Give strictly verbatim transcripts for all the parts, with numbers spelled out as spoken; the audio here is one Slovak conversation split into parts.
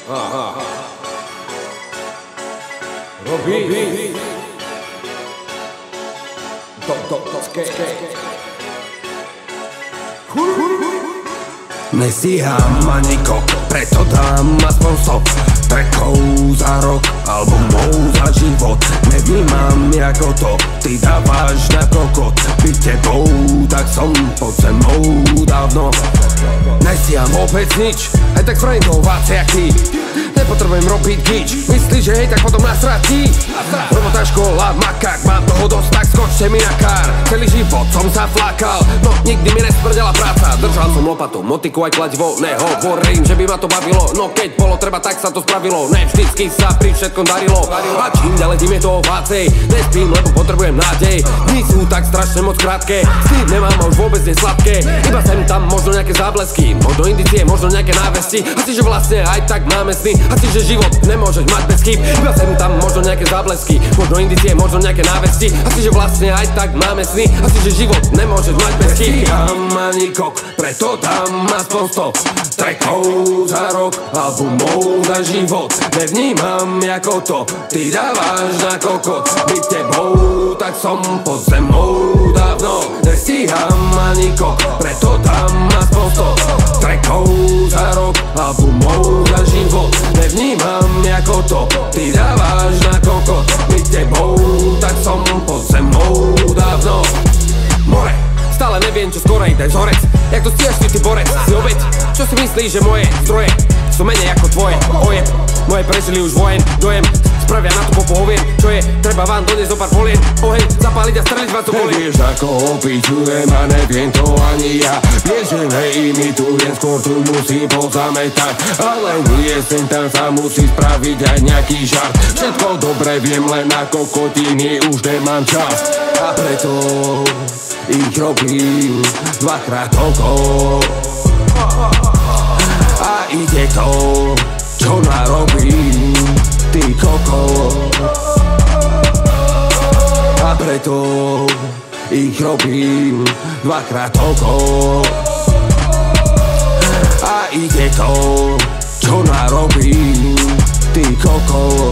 Aha. Robí. To, to, to, skate. Nestíham ani kok, preto dám aspoň sto trackov za rok, albumov za život. Nevnímam jako to, ty dáváš na kokot. Byť tebou, tak som pod zemou dávno. Nestíham vôbec nič, aj tak spravím to ovácie jak ty. Nepotrebujem robiť gič, myslíš, že hej, tak potom nasratí. Robota, škola, makák, mám toho dosť, tak skočte mi na kár. Celý život som sa flákal, no nikdy mi nesprdela práca. Držal som lopatu, motiku aj kladivo, nehovorím, že by ma to bavilo. No keď bolo treba, tak sa to spravilo, ne vždycky sa pri všetkom darilo. A čím ďalej, tým je to ovácej, nespím, lebo potrebujem nádej. Dni sú tak strašne moc krátke, s tým nemám už vôbec nesladké. Iba sem tam možno nejaké záblesky, možno indície, možno nejaké návesti. Asi že vlastne aj tak máme sny, asi že život nemôžeš mať bez chýb. Iba sem tam možno nejaké záblesky, možno indície, možno nejaké návesti. Asi že vlastne aj tak máme sny, asi že život nemôžeš mať bez chýb. Nestíham ani kok, preto dám aspoň sto trackov za rok, albumov za život. Nevnímam jako to, ty dáváš na kokot. Byť tebou, tak som pod zemou dávno. Nestíham ani kok, preto dám aspoň sto trackov za rok, albumov za život. Nevnímam jako to, ty dáváš na kokot. Byť tebou, tak som pod zemou dávno. More, stále neviem čo skorej, daj vzorec. Jak to stíhaš ty, ty borec, si obeť. Čo si myslíš, že moje zdroje sú menej ako tvoje? Ojeb, moje prežili už vojen, dojem. Spravia na to popoviem, čo je, treba vám doniesť zo pár polien. Oheň, zapáliť a streliť vás to bolí. Nevieš ako opičujem a neviem to ani ja. Vieš, že neimitujem, skôr tu musím pozametať. Ale nie sem tam sa musí spraviť aj nejaký žart. Všetko dobre viem, len na kokotiny už nemám čas. A preto ich robím dvakrát okolo. A ide to, čo narobím, ty koko. A preto ich robím dvakrát okolo. A ide to, čo narobím, ty koko.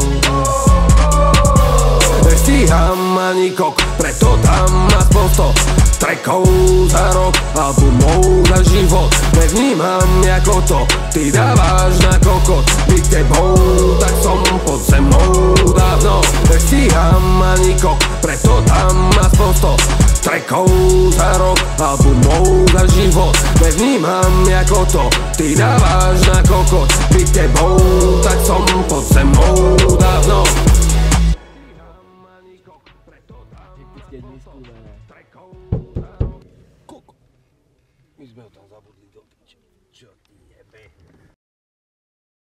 Nestíham ani kok, preto dám aspoň sto trackov za rok, albumov za život. Nevnímam jako to, ty dáváš na kokot. Byť tebou, tak som pod zemou dávno. Nestíham ani kok, preto dám aspoň sto trackov za rok, albumov za život. Nevnímam jako to, ty dáváš na kokot. Byť tebou, tak som pod zemou dávno. My sme ho tam zabudli dobiť. Čo ty jebe?